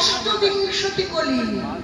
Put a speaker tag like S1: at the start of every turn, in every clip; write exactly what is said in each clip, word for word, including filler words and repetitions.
S1: অষ্টবিংশতি কলি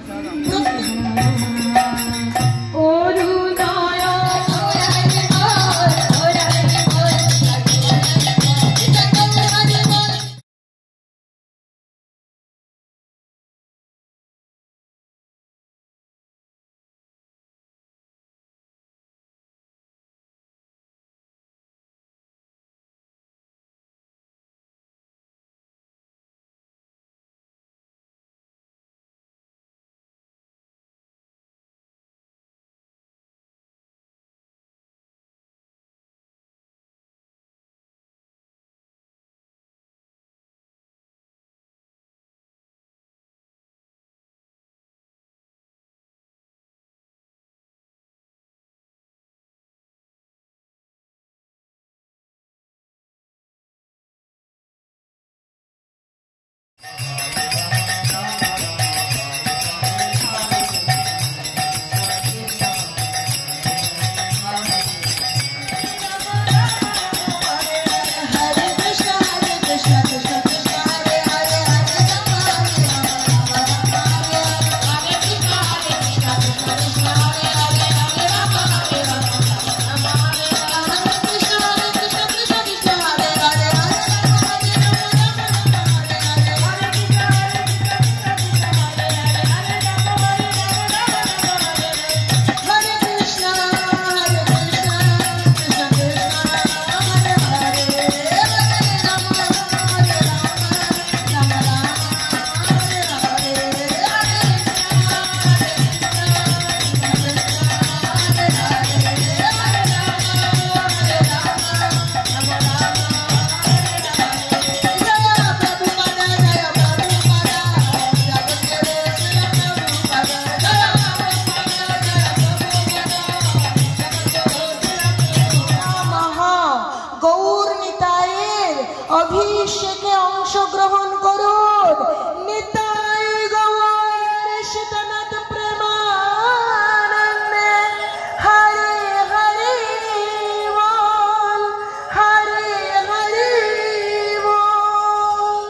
S1: অভিষেকে অংশগ্রহণ করুন। নিতাই গৌর শীতনাথ প্রেমানন্দে হরে হরে বল, হরে হরে বল।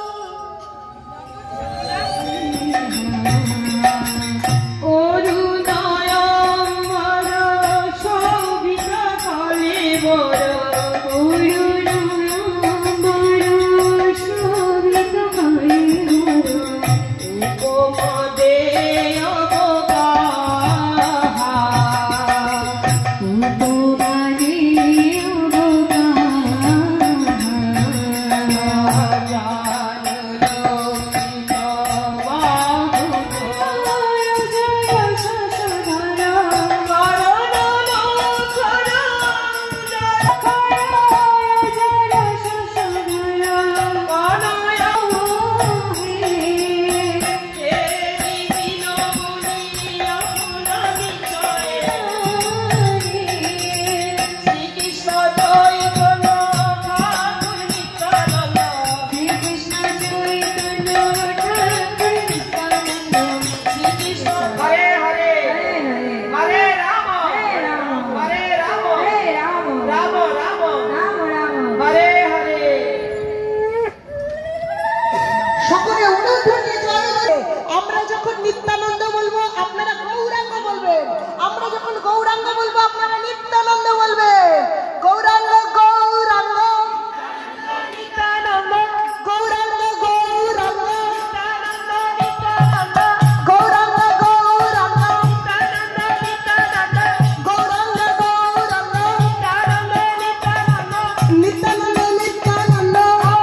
S1: অরুণায়ম্বর শোভিত করে বড় নিত্যানন্দ বলবো আপনারা গৌরাঙ্গ বলবেন, আমরা যখন গৌরাঙ্গ বলবো আপনারা নিত্যানন্দ বলবেন। গৌরাঙ্গ গৌরাঙ্গ নিত্যানন্দ, গৌরাঙ্গ গৌরাঙ্গ নিত্যানন্দ, গৌরাঙ্গ গৌরাঙ্গ নিত্যানন্দ, গৌরাঙ্গ গৌরাঙ্গ নিত্যানন্দ, নিত্যানন্দ নিত্যানন্দ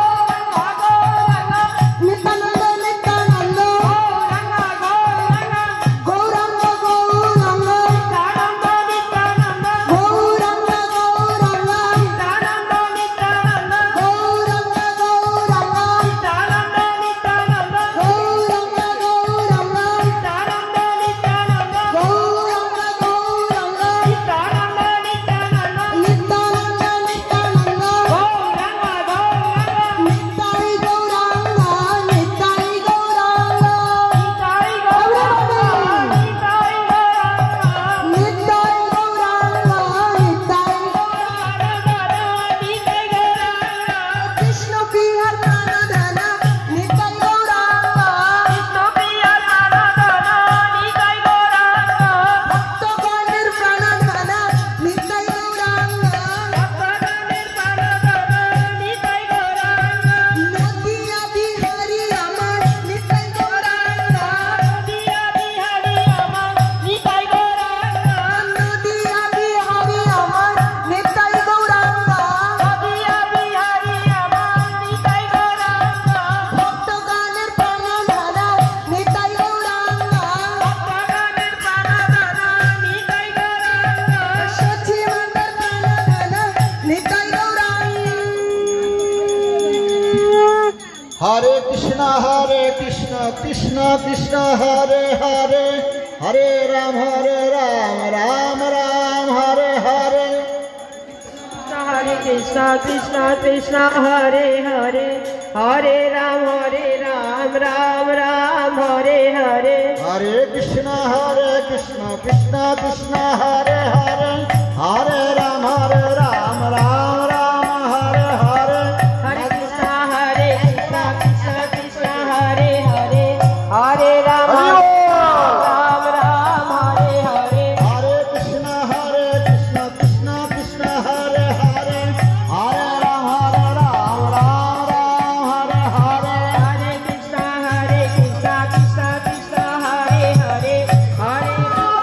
S1: নিত্যানন্দ নিত্যানন্দ গৌরাঙ্গ গৌরাঙ্গ গৌরাঙ্গ গৌরাঙ্গ
S2: हरे कृष्ण हरे कृष्ण कृष्ण कृष्ण हरे हरे हरे राम हरे राम राम राम हरे हरे
S3: हरे कृष्ण कृष्ण कृष्ण हरे हरे हरे राम हरे राम राम राम हरे हरे
S2: हरे कृष्ण हरे कृष्ण कृष्ण कृष्ण हरे हरे हरे राम हरे राम राम राम हरे हरे
S3: हरे कृष्ण हरे कृष्ण कृष्ण कृष्ण हरे हरे हरे राम राम राम हरे हरे
S2: हरे कृष्ण हरे कृष्ण कृष्ण कृष्ण हरे हरे हरे राम हरे राम राम राम हरे हरे
S3: हरे कृष्ण हरे कृष्ण कृष्ण कृष्ण हरे हरे हरे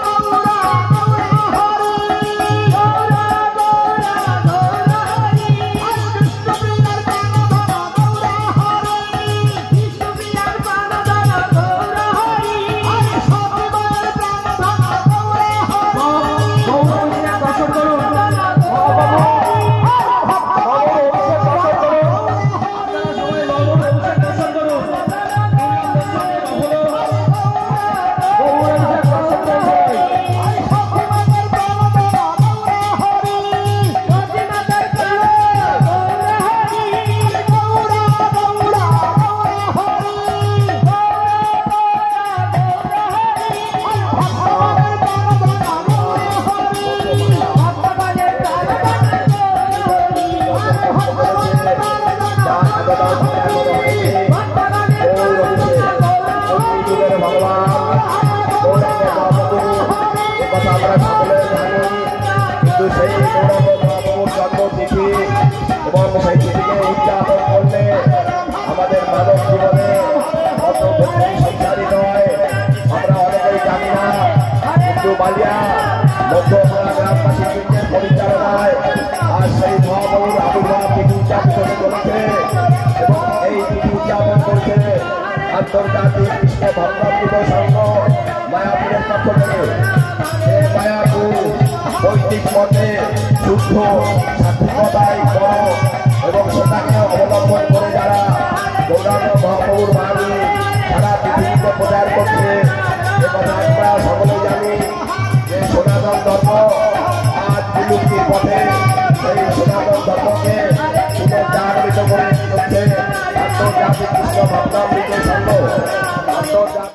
S4: আন্তর্জাতিক কৃষ্ণ ভক্তবৃন্দ সংঘ মায়াপুরের পক্ষ থেকে এই মায়াপুর বৈদিক মতে শুদ্ধ সাত্বিকতায় বড় এবং সেটাকে অবলম্বন করে যারা গৌরাঙ্গ মহাপ্রভুর বাণী সারা পৃথিবীতে প্রচার করছে এ কথা আমরা সকলেই জানি যে সনাতন ধর্ম আজ বিলুপ্তির পথে সেই সনাতন ধর্মকে পুনর্জাগরিত করে চলছে আন্তর্জাতিক কৃষ্ণ ভক্তবৃন্দ সংঘ আন্তর্জাতিক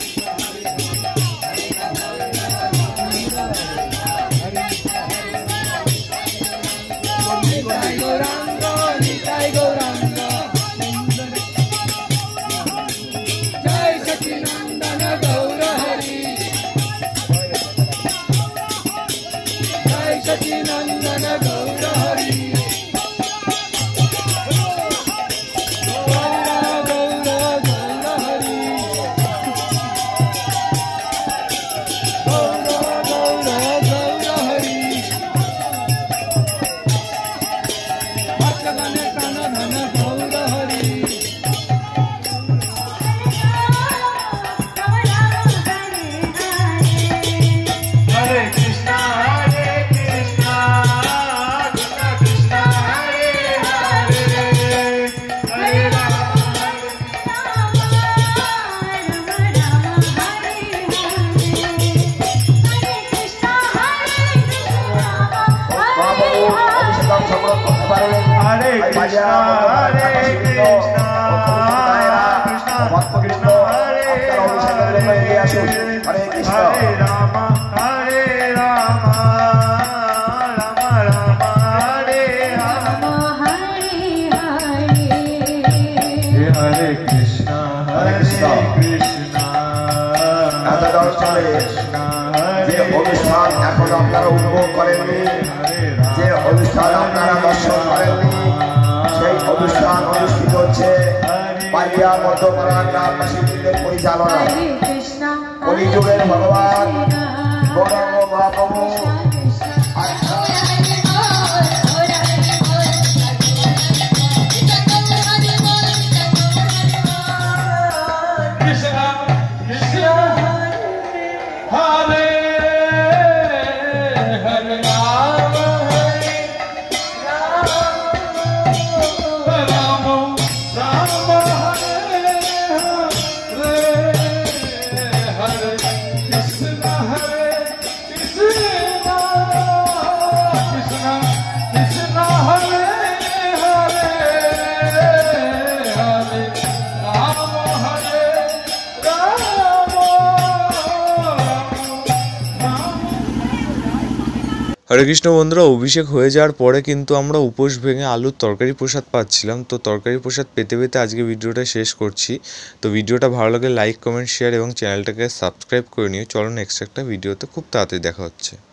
S4: যে অনুষ্ঠান এখন আপনারা উপভোগ করেননি, যে অনুষ্ঠান আপনারা দর্শন করেননি, সেই অনুষ্ঠান অনুষ্ঠিত হচ্ছে পালিয়া মধ্যপাড়া গ্রামবাসীদের পরিচালনায়। কলিযুগের ভগবান গৌরাঙ্গ মহাপ্রভু Ram Ram
S5: হরে কৃষ্ণ বন্ধুরা, অভিষেক হয়ে যাওয়ার পরে কিন্তু আমরা উপোস ভেঙে আলুর তরকারি প্রসাদ পাচ্ছিলাম। তো তরকারি প্রসাদ পেতে পেতে আজকে ভিডিওটা শেষ করছি। তো ভিডিওটা ভালো লাগলে লাইক, কমেন্ট, শেয়ার এবং চ্যানেলটাকে সাবস্ক্রাইব করে নিও। চলো নেক্সট একটা ভিডিওতে খুব তাড়াতাড়ি দেখা হচ্ছে।